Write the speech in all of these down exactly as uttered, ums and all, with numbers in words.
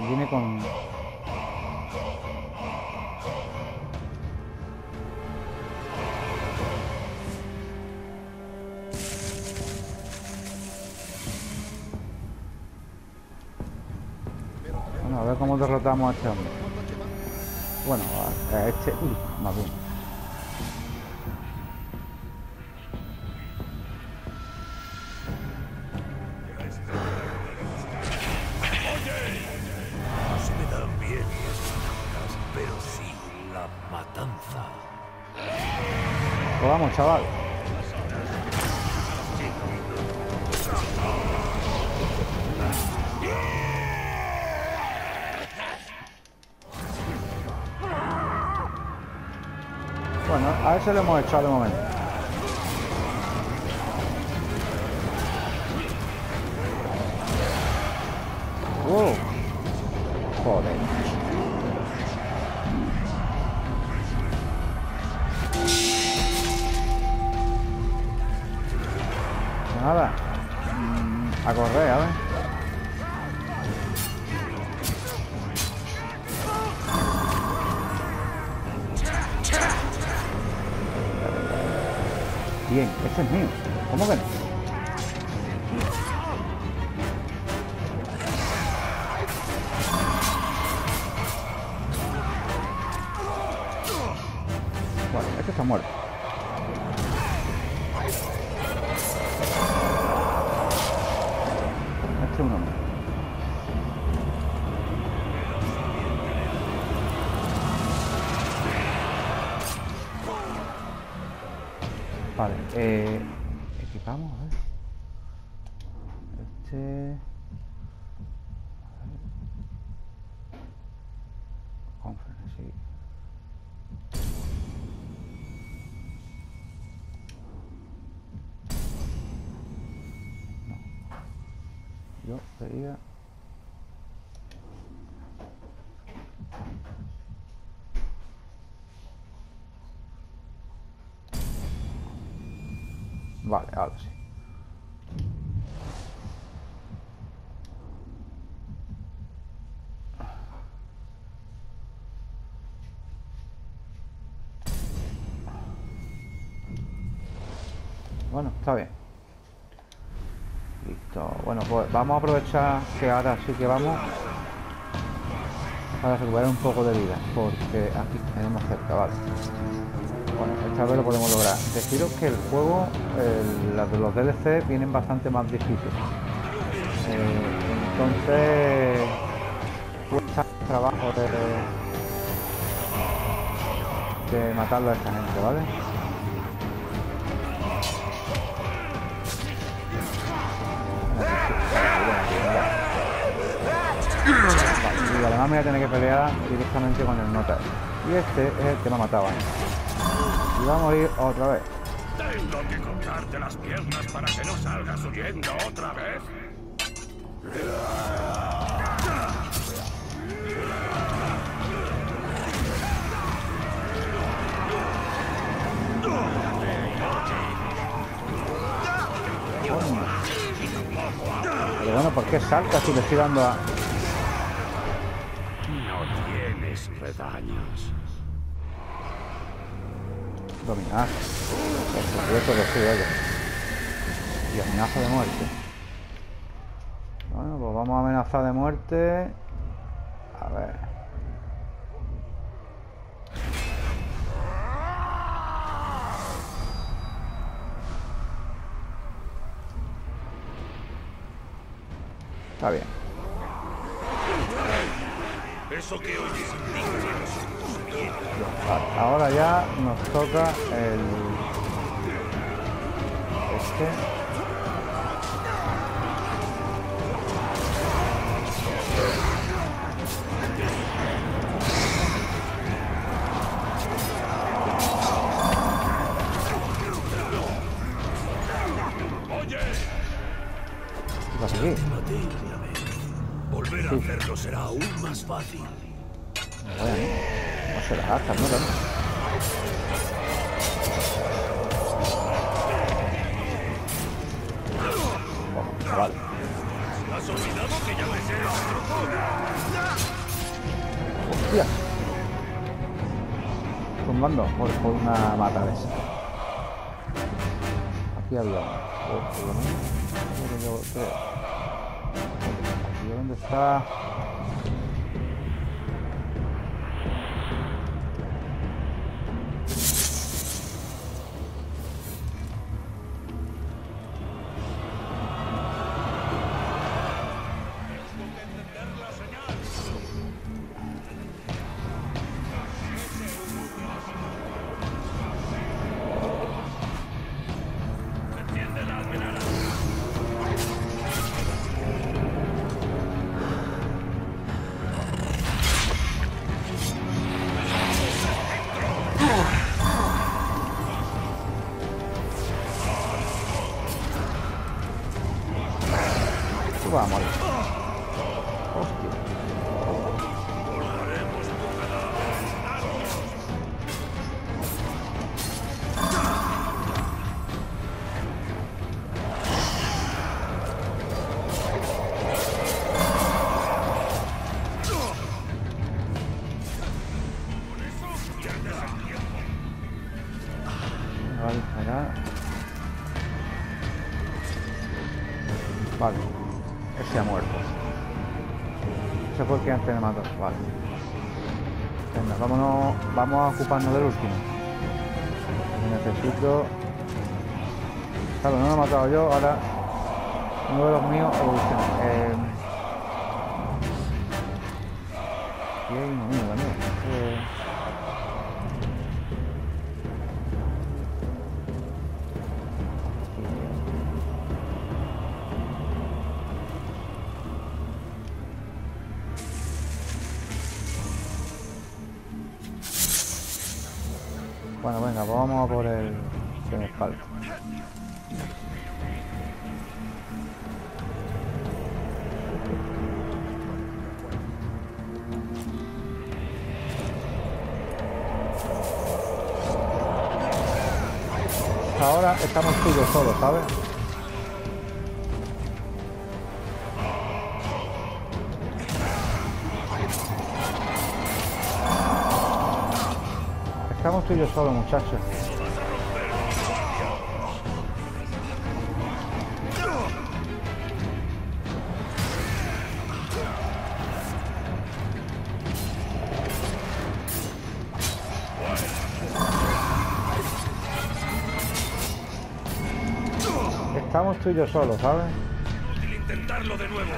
viene con... Bueno, a ver cómo derrotamos a este hombre. Bueno, a este... Uy, más bien. Pues vamos, chaval. Bueno, a eso lo hemos echado de momento. ¡Wow! Joder. Nada. A correr, a ver. Bien, este es mío. ¿Cómo que no? Bueno, este está muerto. Este es un hombre. Vale, eh, equipamos, a ver. Este... Conference, sí. No. Yo quería... Vale, ahora sí. Bueno, está bien. Listo. Bueno, pues vamos a aprovechar que ahora sí que vamos para recuperar un poco de vida, porque aquí tenemos cerca, vale. Bueno, esta vez lo podemos lograr. Deciros que el juego, el, los de los D L C vienen bastante más difíciles. Eh, entonces, cuesta trabajo de, de matarlo a esta gente, ¿vale? Vale, y además me voy a tener que pelear directamente con el nota. Y este es el que me ha matado antes. Y va a morir otra vez. Tengo que cortarte las piernas para que no salgas huyendo otra vez. Pero bueno, ¿por qué salta si le estoy dando a...? No tienes redaños. Dominar. Por supuesto que sí, oye. Y amenaza de muerte. Bueno, pues vamos a amenazar de muerte. A ver. Está bien. Eso que oyes. Vale, ahora ya nos toca el... Este... ¿Qué pasa aquí? Volver a hacerlo será aún más fácil. Bueno, no se las gastan, ¿no? Vamos, chaval. ¿Has olvidado que ya me sé los trucos? ¡Hostia! Tumbando por, por una mata de esa. Aquí había uno. Oh, por lo menos. Creo, yo creo. Aquí dónde está. Va a morir. Hostia. Me va a disparar. Vale. Ese ha muerto. Ese fue el que antes me mató. Vale. Venga, vámonos. Vamos a ocuparnos del último. Necesito. Claro, no lo he matado yo. Ahora uno de los míos evoluciona. Eh... Y hay uno mío también. Eh... Bueno, venga, pues vamos a por el que me falta. Ahora estamos tú y yo solos, ¿sabes? Estamos tú y yo solos, muchachos. Estamos tú y yo solos, ¿sabes? Útil intentarlo de nuevo.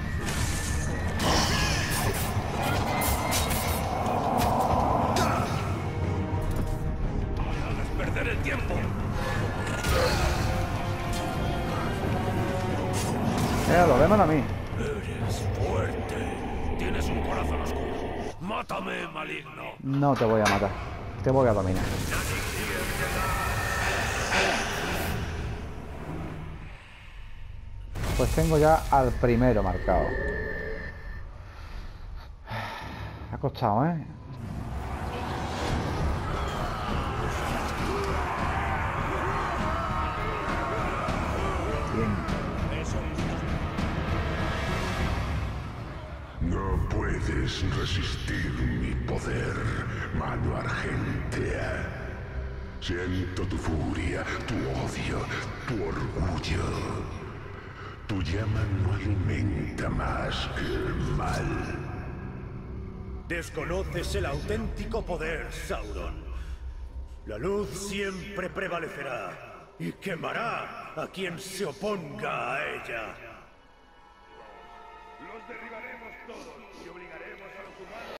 Perder el tiempo. Mira, lo vemos a mí. Eres fuerte. Tienes un corazón oscuro. Mátame, maligno. No te voy a matar. Te voy a dominar. Pues tengo ya al primero marcado. Ha costado, ¿eh? No puedes resistir mi poder, mano argentea. Siento tu furia, tu odio, tu orgullo. Tu llama no alimenta más que el mal. Desconoces el auténtico poder, Sauron. La luz siempre prevalecerá y quemará a quien se oponga a ella. Los derribaremos todos y obligaremos a los humanos